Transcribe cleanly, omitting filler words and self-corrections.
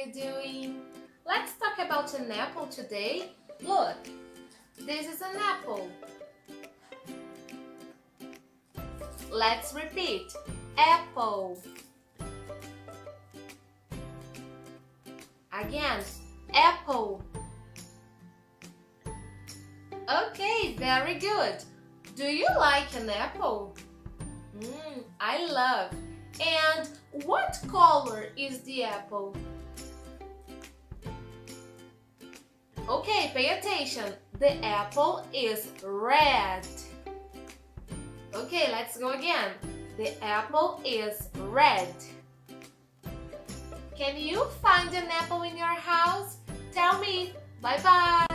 you doing? Let's talk about an apple today. Look, this is an apple. Let's repeat. Apple. Again, apple. Okay, very good. Do you like an apple? I love. And what color is the apple? Okay, pay attention. The apple is red. Okay, let's go again. The apple is red. Can you find an apple in your house? Tell me. Bye-bye.